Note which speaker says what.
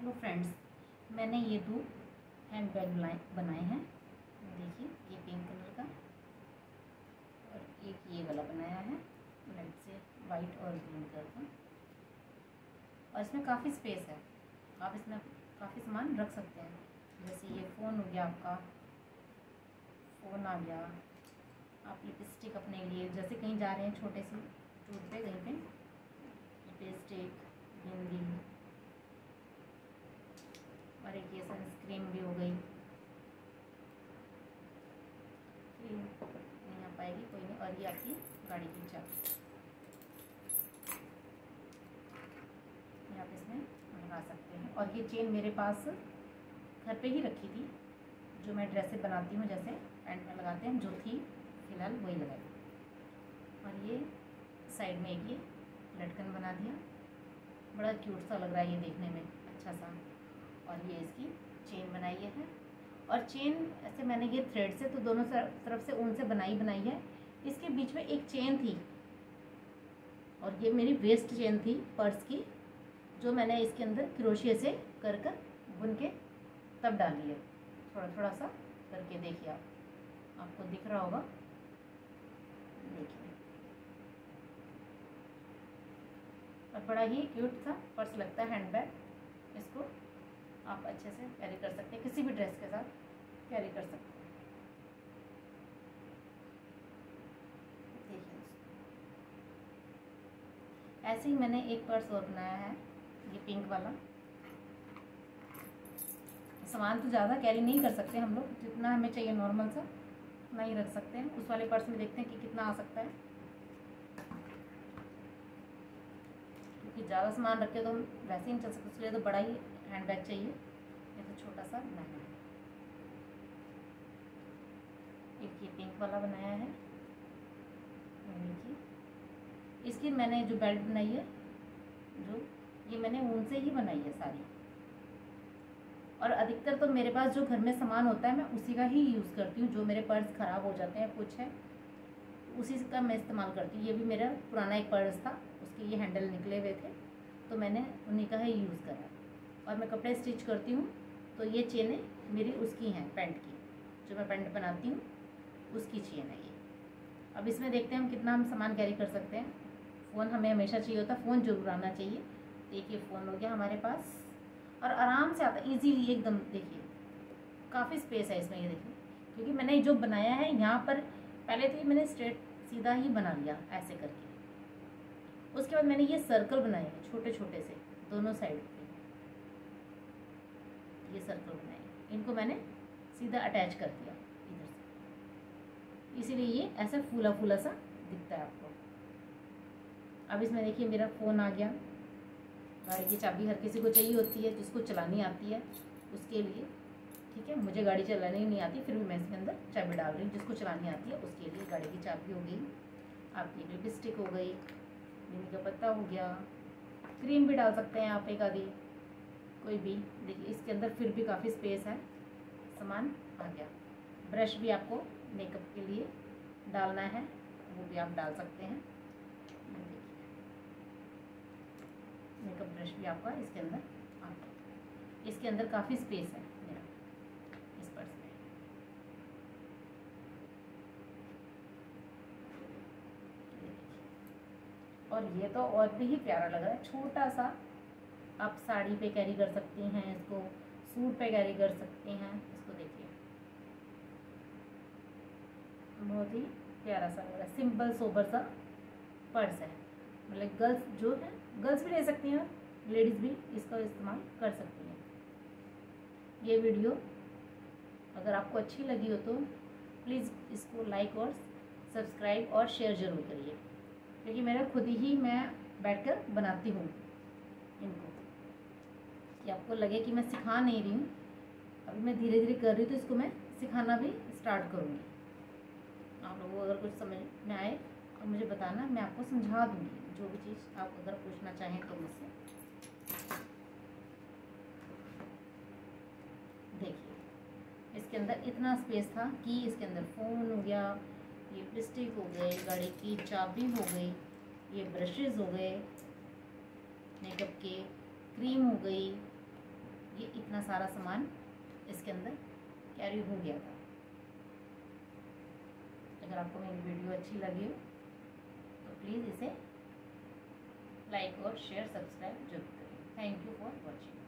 Speaker 1: Hello friends, मैंने ये 2 hand bag बनाए हैं। देखिए, ये पिंक कलर का और एक ये वाला बनाया है लाइट से वाइट और ग्रीन कलर का। और इसमें काफ़ी स्पेस है, आप इसमें काफ़ी सामान रख सकते हैं। जैसे ये फ़ोन हो गया, आपका फ़ोन आ गया, आप लिपस्टिक अपने लिए जैसे कहीं जा रहे हैं छोटे से टूर पे कहीं पे, लिपस्टिक, बिंदी, और एक ये सनस्क्रीन भी हो गई। नहीं आ पाएगी, कोई नहीं। और ये आपकी गाड़ी की चाबी, आप इसमें लगा सकते हैं। और ये चेन मेरे पास घर पे ही रखी थी, जो मैं ड्रेसें बनाती हूँ जैसे पैंट में लगाते हैं, जो थी फिलहाल वही लगाई। और ये साइड में एक ये लटकन बना दिया, बड़ा क्यूट सा लग रहा है ये देखने में, अच्छा सा। और ये इसकी चेन बनाई है। और चेन ऐसे मैंने ये थ्रेड से तो दोनों तरफ से ऊन से बनाई है। इसके बीच में एक चेन थी और ये मेरी वेस्ट चेन थी पर्स की, जो मैंने इसके अंदर क्रोशिया से कर बुन के तब डाली है। थोड़ा थोड़ा सा करके देखिए, आपको दिख रहा होगा। देखिए, और बड़ा ही क्यूट सा पर्स लगता है, हैंड बैग। इसको आप अच्छे से कैरी कर सकते हैं, किसी भी ड्रेस के साथ कैरी कर सकते हैं। देखिए, ऐसे ही मैंने एक पर्स और बनाया है, ये पिंक वाला। सामान तो ज़्यादा कैरी नहीं कर सकते हम लोग, जितना हमें चाहिए नॉर्मल सा उतना ही रख सकते हैं। उस वाले पर्स में देखते हैं कि कितना आ सकता है, क्योंकि ज़्यादा सामान रखे तो हम वैसे ही नहीं चल सकते, इसलिए तो बड़ा ही हैंड बैग चाहिए। ये तो छोटा सा बनाया है। एक ये पिंक वाला बनाया है। इसकी मैंने जो बेल्ट बनाई है, जो ये मैंने ऊन से ही बनाई है सारी। और अधिकतर तो मेरे पास जो घर में सामान होता है मैं उसी का ही यूज़ करती हूँ। जो मेरे पर्स ख़राब हो जाते हैं कुछ है, उसी का मैं इस्तेमाल करती हूँ। ये भी मेरा पुराना एक पर्स था, उसके ये हैंडल निकले हुए थे, तो मैंने उन्हीं का ही यूज़ करा। और मैं कपड़े स्टिच करती हूँ, तो ये चेनें मेरी उसकी हैं, पैंट की, जो मैं पैंट बनाती हूँ उसकी चेन है ये। अब इसमें देखते हैं हम कितना हम सामान कैरी कर सकते हैं। फ़ोन हमें हमेशा चाहिए होता है, फ़ोन जरूर आना चाहिए। देखिए, फ़ोन हो गया हमारे पास और आराम से आता, इजीली एकदम। देखिए, काफ़ी स्पेस है इसमें, ये देखिए, क्योंकि मैंने जो बनाया है यहाँ पर पहले तो ये मैंने स्ट्रेट सीधा ही बना लिया ऐसे करके। उसके बाद मैंने ये सर्कल बनाए छोटे छोटे से दोनों साइड पे, ये सर्कल बनाए, इनको मैंने सीधा अटैच कर दिया इधर से, इसीलिए ये ऐसा फूला फूला सा दिखता है आपको। अब इसमें देखिए मेरा फ़ोन आ गया। गाड़ी की चाबी हर किसी को चाहिए होती है, जिसको चलानी आती है उसके लिए, ठीक है। मुझे गाड़ी चलानी नहीं आती, फिर भी मैं इसके अंदर चाबी डाल रही हूँ। जिसको चलानी आती है उसके लिए गाड़ी की चाबी हो गई, आपकी लिपस्टिक हो गई, नीम का पत्ता हो गया, क्रीम भी डाल सकते हैं आप एक आधी, कोई भी। देखिए, इसके अंदर फिर भी काफ़ी स्पेस है, सामान आ गया। ब्रश भी आपको मेकअप के लिए डालना है, वो भी आप डाल सकते हैं। मेकअप ब्रश भी आपका इसके अंदर आता है। इसके अंदर काफ़ी स्पेस है मेरा इस पर्स में। और ये तो और भी ही प्यारा लग रहा है, छोटा सा। आप साड़ी पे कैरी कर सकती हैं इसको, सूट पे कैरी कर सकती हैं इसको। देखिए, बहुत ही प्यारा सा लग रहा है, सिंपल सोबर सा पर्स है। मतलब गर्ल्स जो है, गर्ल्स भी ले सकती हैं, लेडीज़ भी इसका इस्तेमाल कर सकती हैं। ये वीडियो अगर आपको अच्छी लगी हो तो प्लीज़ इसको लाइक और सब्सक्राइब और शेयर ज़रूर करिए, क्योंकि मेरा खुद ही मैं बैठकर बनाती हूँ इनको, कि आपको लगे कि मैं सिखा नहीं रही हूँ। अभी मैं धीरे धीरे कर रही हूँ, तो इसको मैं सिखाना भी स्टार्ट करूँगी। आप लोगों को अगर कुछ समझ में आए तो मुझे बताना, मैं आपको समझा दूँगी जो भी चीज़ आप अगर पूछना चाहें तो मुझसे। देखिए, इसके अंदर इतना स्पेस था कि इसके अंदर फ़ोन हो गया, ये लिपस्टिक हो गई, गाड़ी की चाबी हो गई, ये ब्रशेज़ हो गए मेकअप के, क्रीम हो गई, ये इतना सारा सामान इसके अंदर कैरी हो गया था। अगर आपको मेरी वीडियो अच्छी लगी हो तो प्लीज़ इसे लाइक और शेयर सब्सक्राइब जरूर करें। Thank you for watching.